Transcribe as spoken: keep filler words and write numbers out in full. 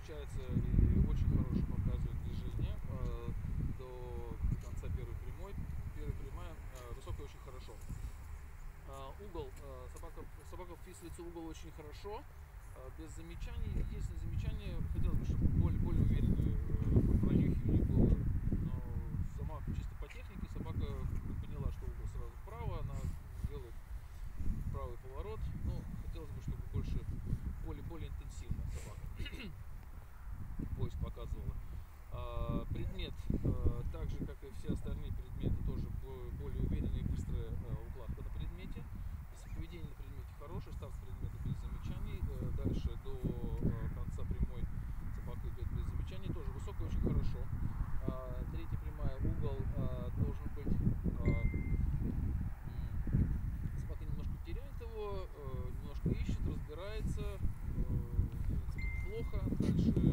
встречается и очень хорошее показывает движение э, до конца первой прямой. Первая прямая э, высокая очень хорошо. А, угол, э, собака, собака вписывается в угол очень хорошо, э, без замечаний. Единственное замечание, хотелось бы, чтобы более, более уверенное э, пронюхивание было. Но сама чисто по технике собака поняла, что угол сразу вправо, она делает правый поворот. Но хотелось бы, чтобы больше, более, более интенсивно собака поиск показывала. А, предмет, э, так же как и все остальные предметы, тоже более уверенная и быстрая э, укладка на предмете. Если поведение на предмете хорошее, старт с предмета без замечаний, э, дальше до э, конца прямой собака идет без замечаний, тоже высокая очень хорошо. А, третья прямая, угол а, должен быть, а, м, собака немножко теряет его, э, немножко ищет, разбирается, э, в принципе неплохо. Дальше